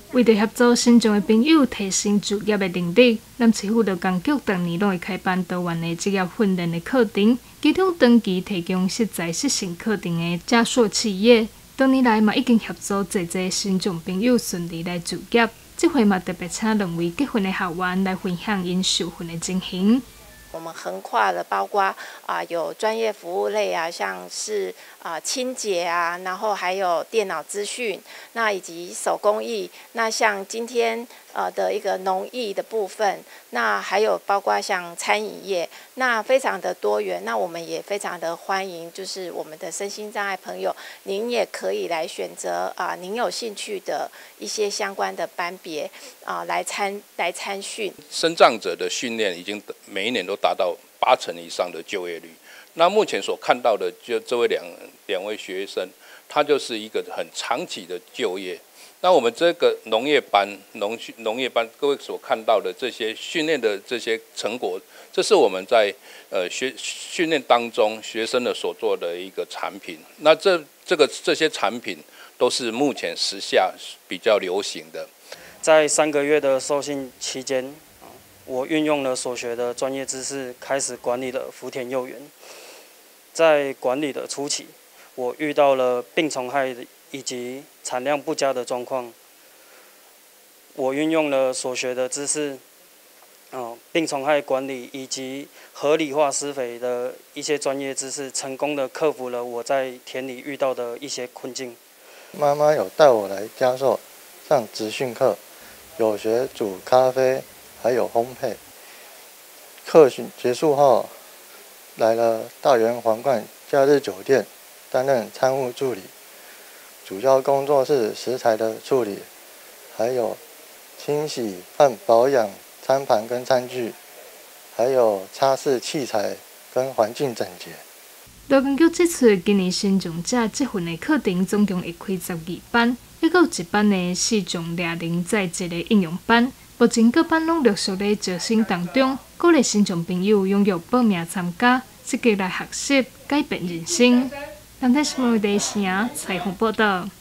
为着协助新庄的朋友提升就业的能力，南市府劳工局逐年都会开办多元的职业训练的课程，其中长期提供实在实行课程的嘉硕企业，多年来嘛已经协助侪新庄朋友顺利来就业。这回嘛特别请2位结婚的校员来分享因受训的情形。 我们横跨了包括有专业服务类像是清洁然后还有电脑资讯，那以及手工艺，那像今天的一个农艺的部分，那还有包括像餐饮业，那非常的多元。那我们也非常的欢迎，就是我们的身心障碍朋友，您也可以来选择您有兴趣的一些相关的班别来参训。 身障者的训练已经每一年都达到80%以上的就业率。那目前所看到的，就这位两位学生，他就是一个很长期的就业。那我们这个农业班，各位所看到的这些训练的这些成果，这是我们在训练当中学生的所做的一个产品。那这些产品都是目前时下比较流行的。 在3个月的受训期间，我运用了所学的专业知识，开始管理了福田幼园。在管理的初期，我遇到了病虫害以及产量不佳的状况。我运用了所学的知识，病虫害管理以及合理化施肥的一些专业知识，成功的克服了我在田里遇到的一些困境。 妈妈有带我来嘉硕上职训课，有学煮咖啡，还有烘焙。课训结束后，来了大园皇冠假日酒店担任餐务助理，主要工作是食材的处理，还有清洗和保养餐盘跟餐具，还有擦拭器材跟环境整洁。 劳工局指出，今年新庄者这份的课程总共会开12班，还有1班的视障乐龄在职的应用班。目前各班拢陆续在招生当中，鼓励新庄朋友踊跃报名参加，积极来学习，改变人生。南台新闻台陈采凤报道。